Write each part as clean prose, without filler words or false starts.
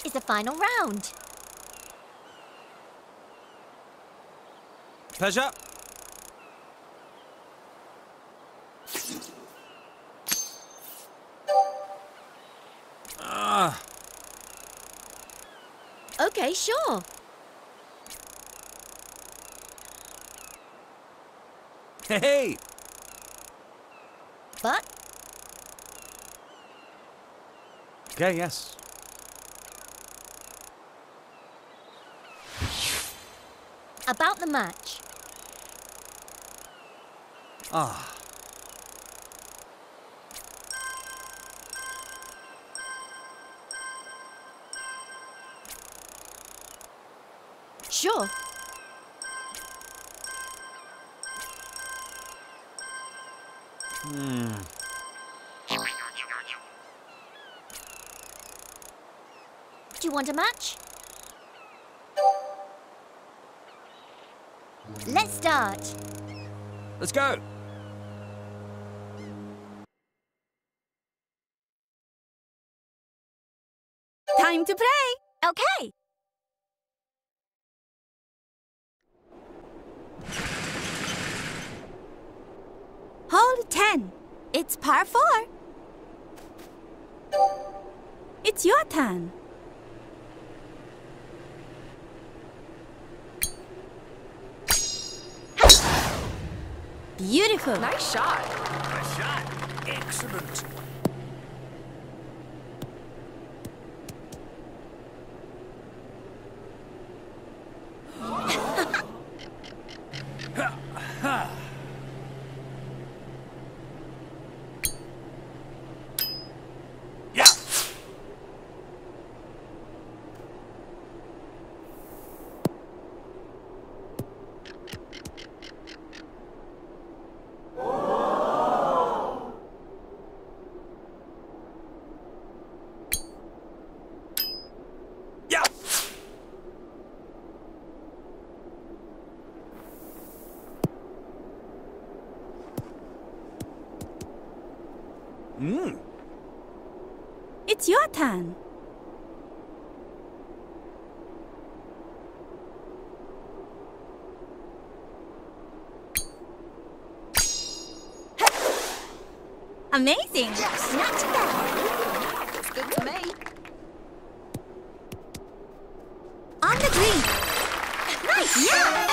is the final round. Pleasure. Okay, sure. Hey! But Okay, yes. about the match. Ah. Sure. Do you want a match? Let's start. Let's go! Time to play. Okay. Hole 10. It's par 4. It's your turn. Beautiful. Nice shot. Nice shot. Excellent. Yeah. Yeah. It's your turn. Amazing. Yes. Not too bad. Looks good to me. On the green. Nice. Yeah.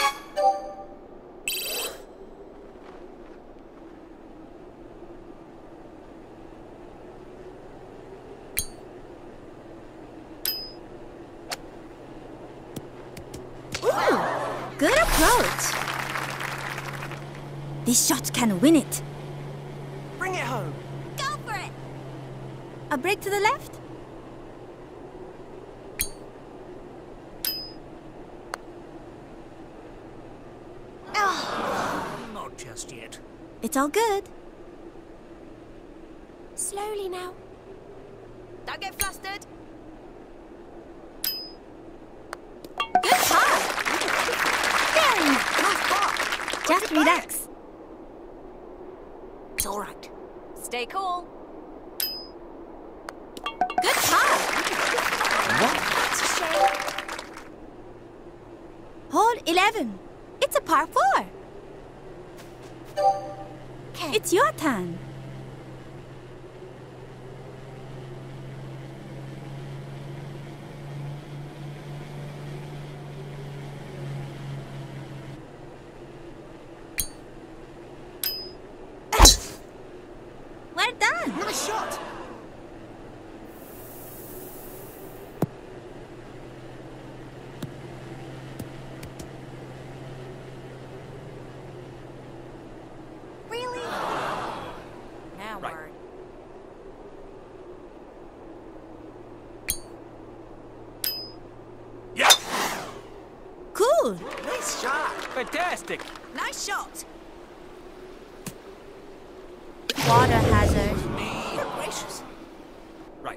Ooh, good approach. This shot can win it. Bring it home. Go for it. A break to the left. Not just yet. It's all good. Slowly now. Don't get flustered. Good par. Very nice. Nice par. Just relax. It's all right. Stay cool. Good par. That's a shame. Hole 11. It's a par 4. Okay. It's your turn. Well done. Nice shot. Really? Now Right. word. Yeah. Cool. Nice shot. Fantastic! Nice shot. Water hazard. Good gracious. Right.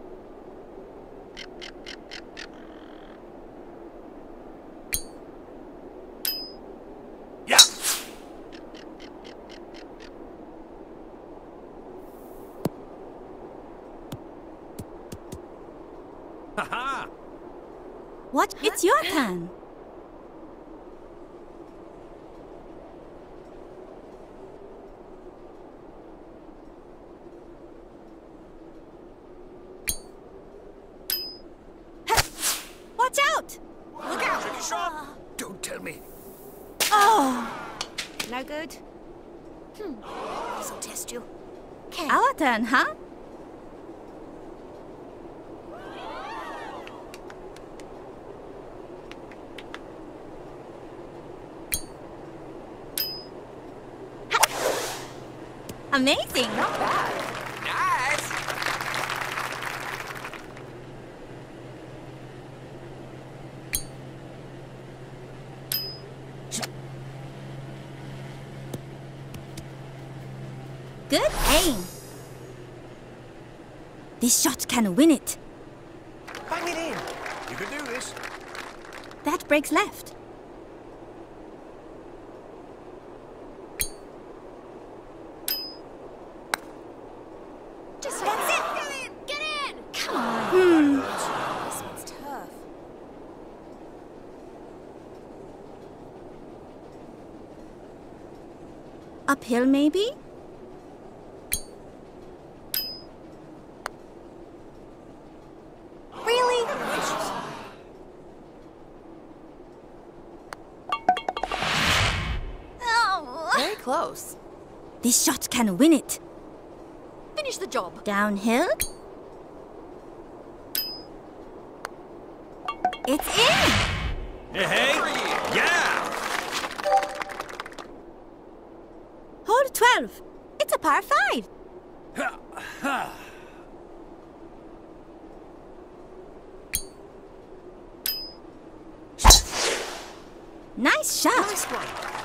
Yeah. Ha-ha! What? It's your turn. Watch out! Look out! Tricky shot. Don't tell me. Oh, No good. This'll test you. Okay. our turn, huh? Amazing! Not bad. Nice. Good aim. This shot can win it. Bang it in. You can do this. That breaks left. Just that's it. Get in. Get in. Come on. This one's tough. Uphill, maybe? Really? Oh. Very close. This shot can win it. Finish the job. Downhill. It's in! Hey, yeah. Hole 12. It's a par 5. Nice shot. Nice one.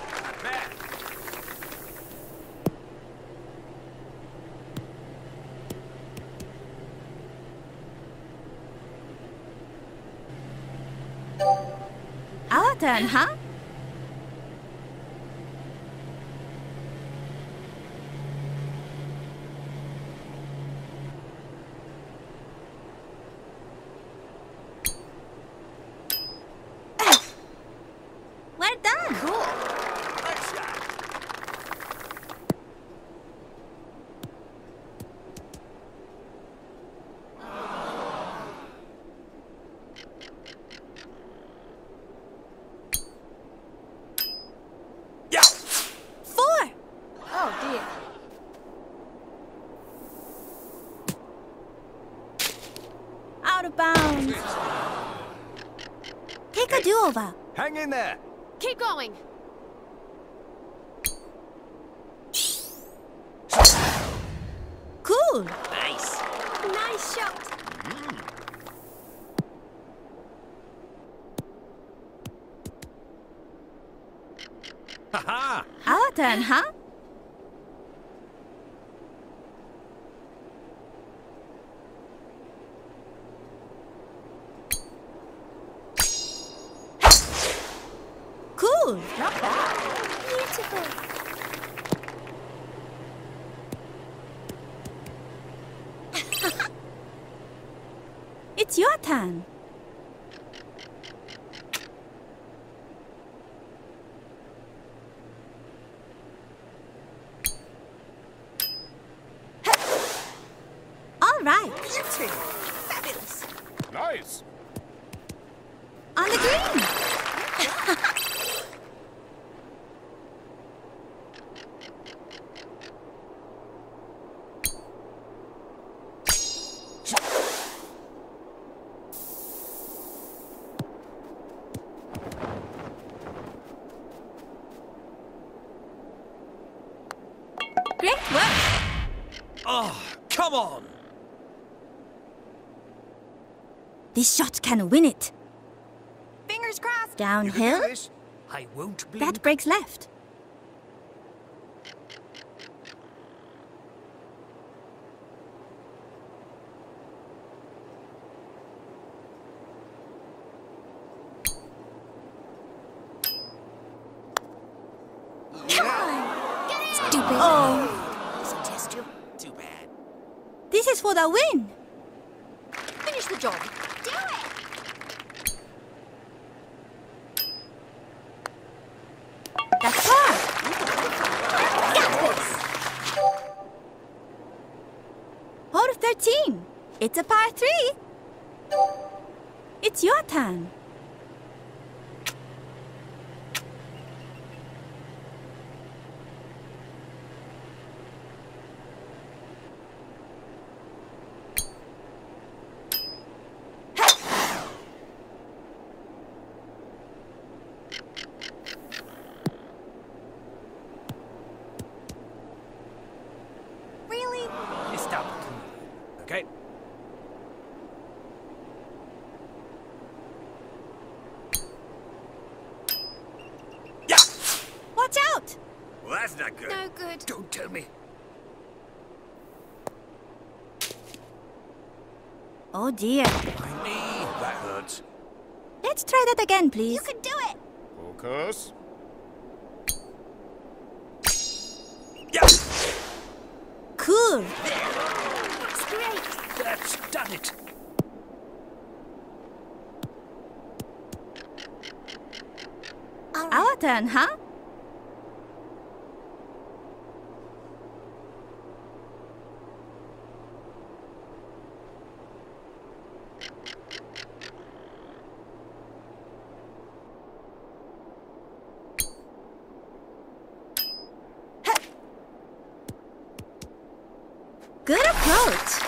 Our turn, huh? Well done. Cool. Nice shot. Yeah. 4. Oh dear. Out of bounds. Take a do-over. Hang in there. Keep going. Cool. Nice. Nice shot. Haha. Our turn, huh? Cool. Not bad. Beautiful. It's your turn. All right. Beauty. Fabulous. Nice. On the green. Great work. Oh, come on. This shot can win it. Fingers crossed. You can do Downhill. this. I won't blink. That breaks left. Come on. Get in. Stupid. Oh, This'll test you. Too bad. this is for the win. Finish the job. Do it. That's par. Hole 13. It's a par 3. It's your turn. Really? You stop. Okay. Yeah! Watch out! Well, that's not good. No good. Don't tell me. Oh dear. My knee. That hurts. Let's try that again, please. You can do it. Focus. Yeah! Cool. That's great. That's done it. All right. Our turn, huh? Good approach.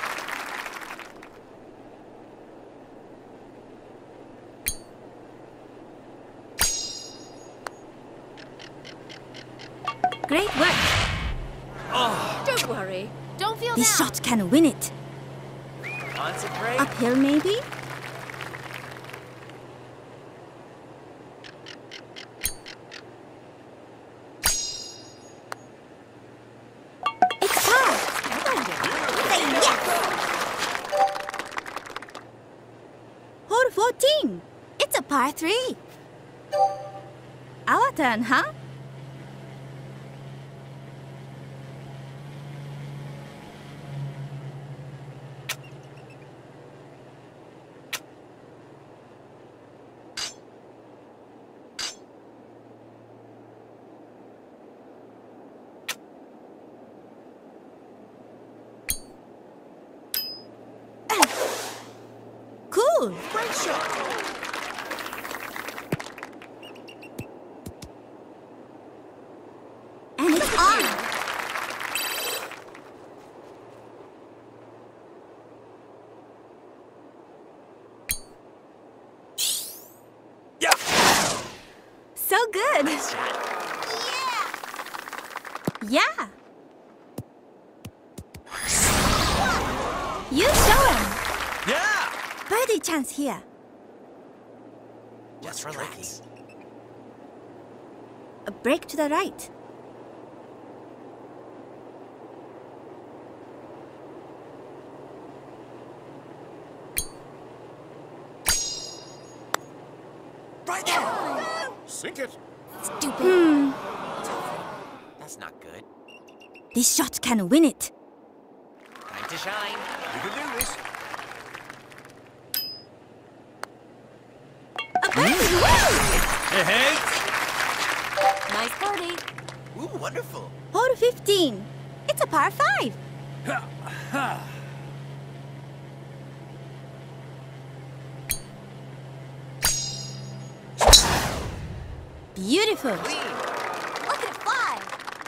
Great work. Don't worry. Don't feel This down. shot can win it. Concentrate. Uphill, maybe? It's par. Say yes. Hole 14. It's a par 3. Our turn, huh? Cool. Great shot. And it's on. Yeah! So good. Yeah. You show him. Yeah! Birdie chance here. Just relax. A break to the right. Right there! Sink it. Stupid. That's not good. This shot can win it. Time to shine. You can do this. A birdie! Woo! Hey, hey! Nice birdie. Ooh, wonderful. Hole 15. It's a par 5. Beautiful. Look at it fly.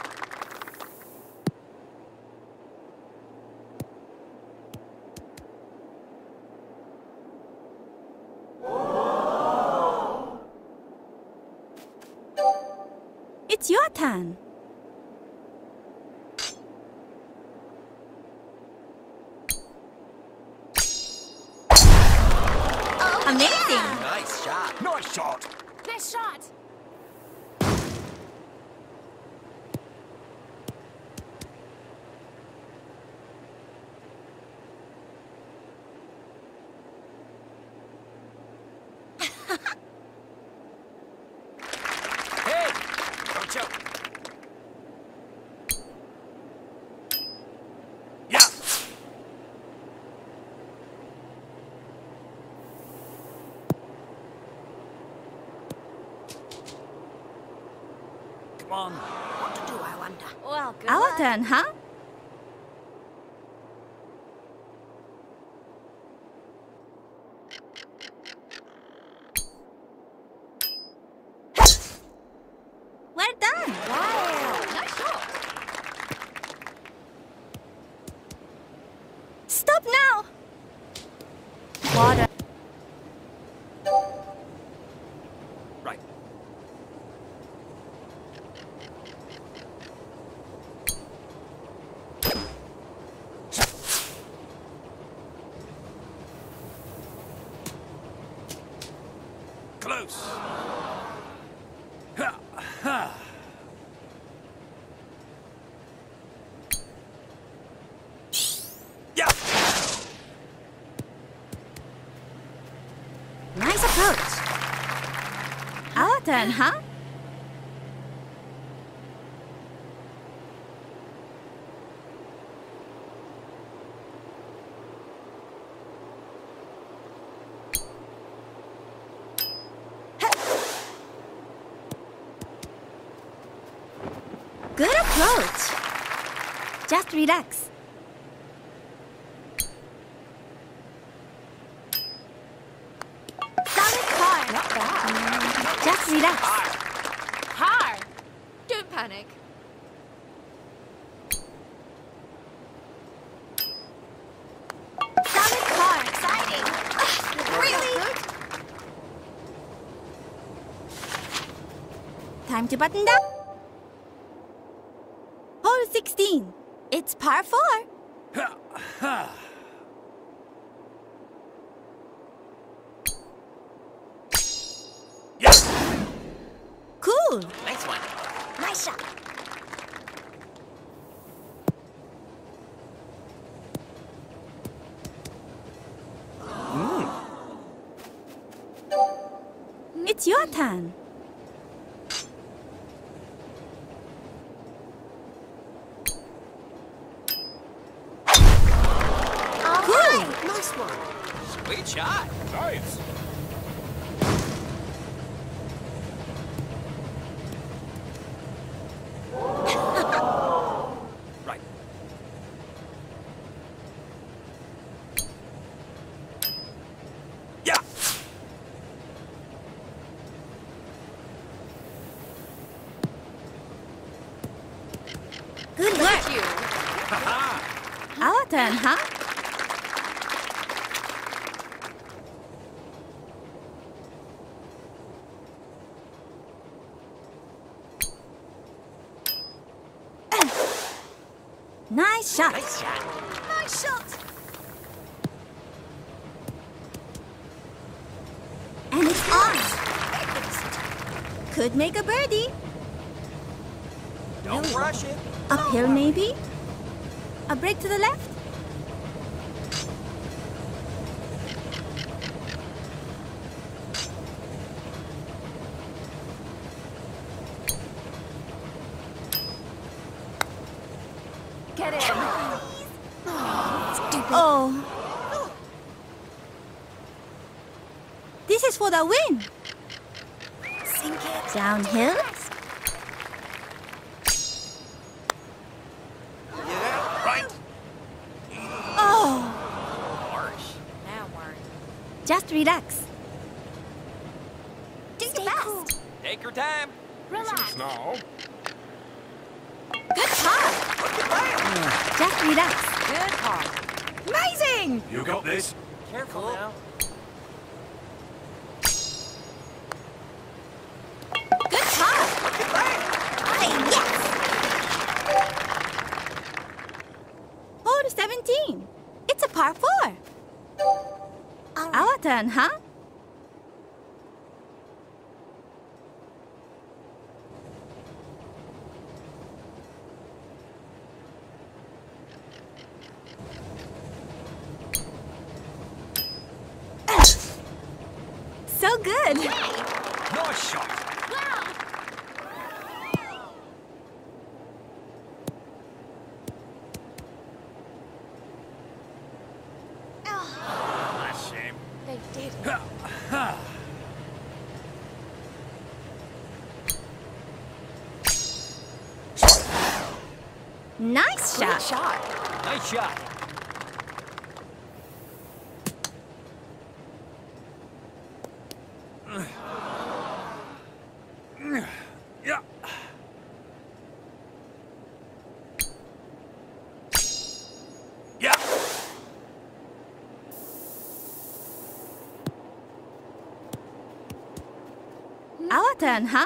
It's your turn. Amazing. Nice shot. Nice shot. Nice shot. Hey! Don't choke. Yeah! Come on. What to do, I wonder? Well, good Our turn, huh? Well done. Wow. Nice shot. Stop now. Water. Right. Close. Ha, ha. Yeah. Nice approach. Our turn, huh? Good approach. Just relax. Solid car. Not bad. Just relax. Hard. Don't panic. Solid car. Exciting. Really? Time to button down. Hole 16. It's par 4. Ha, ha. Yes. Cool. Nice one. Nice shot. It's your turn. Cool. Nice one. Sweet shot. Nice. Right. Yeah. Good work. You. Our turn, huh? Nice shot. Nice shot. Nice shot. And it's on. Could make a birdie. Don't rush it. Uphill maybe? A break to the left? Get in. Oh. This is for the win. Sink it. Downhill. Right. Oh. Harsh. Now worry. Just relax. Do Stay your cool. best. Take your time. Relax. Now. Good par. Just relax. Good call. Amazing. You got this. Careful now. Good par. Say yes. Hole 17. It's a par 4. Our turn, huh? So good. Nice shot. Wow. That's a shame. They did. Ha, ha. Nice Great shot. shot. Nice shot. Yeah. Yeah. Our turn, huh?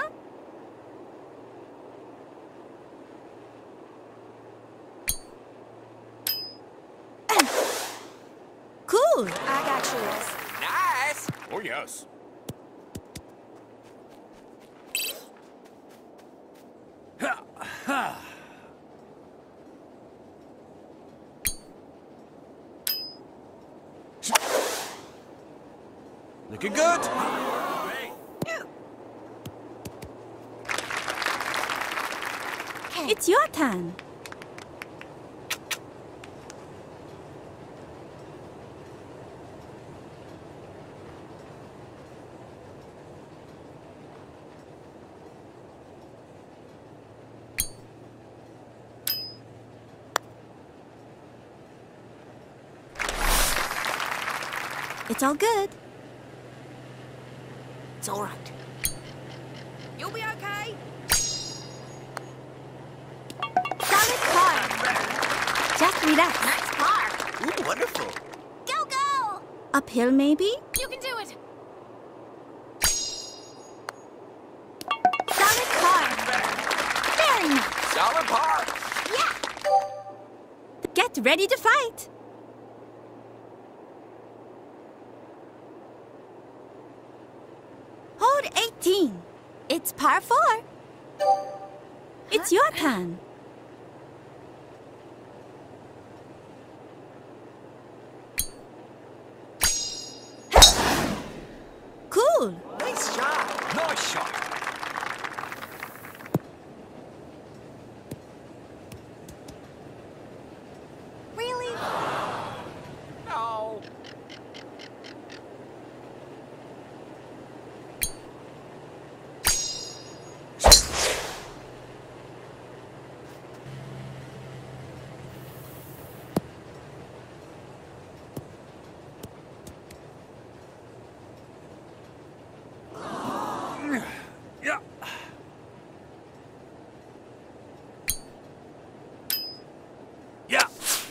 Cool. I got yours. Nice. Oh, yes. Ha, ha. Looking good. It's your turn. It's all good. It's all right. You'll be okay. Solid par. Just relax. Nice par. Ooh, wonderful. Go, go. Uphill, maybe? You can do it. Solid par. Very nice. Solid par. Get ready to fight. Hold 18. It's par 4. It's your turn. Cool. Nice shot. Nice shot. Really? No. Yeah. Yeah.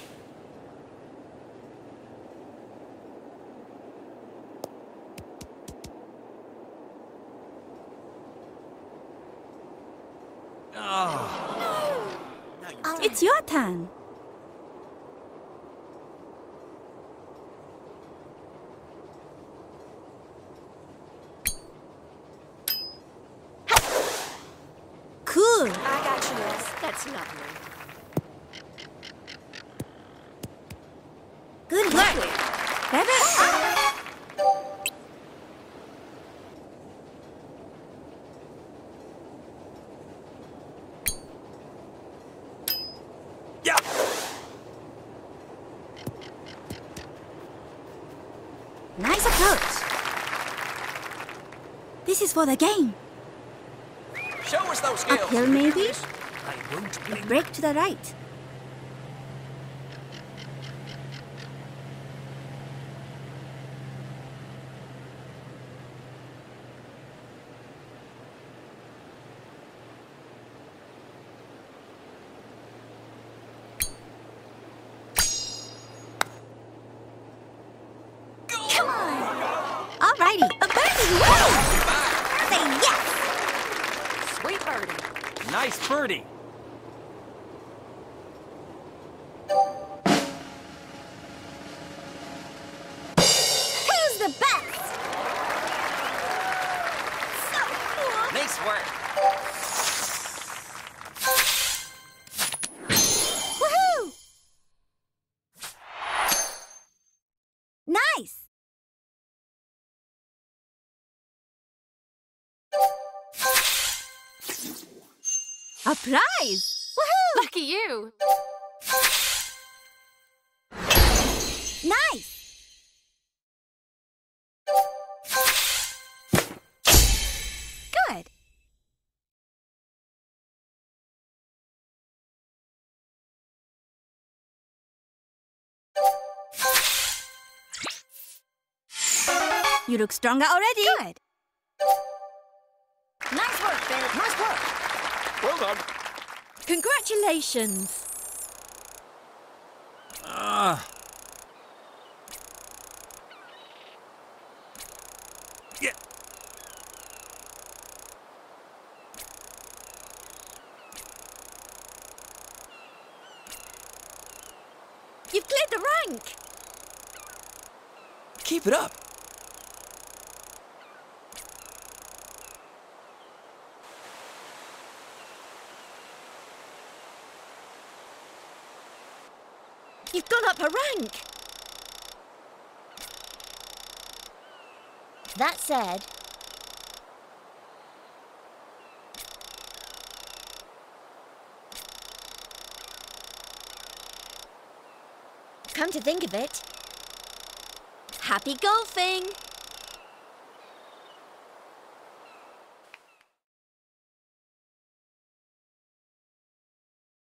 Oh. It's your turn. Cool. I got yours. That's lovely. Good work. Better. Yeah. Nice approach. This is for the game. Show us those skills. Uphill, maybe? I won't blink. Break to the right. Come on. Alrighty. A birdie. Woo! Say yes. Sweet birdie. Nice birdie. Who's the best? So cool. Nice work. Woohoo! Nice. A prize! Woohoo! Lucky you. Nice! Good. You look stronger already. Good. Nice work, Bill. Nice work. Well done. Congratulations. Yeah. You've cleared the rank. Keep it up. You've gone up a rank. That said, come to think of it, happy golfing!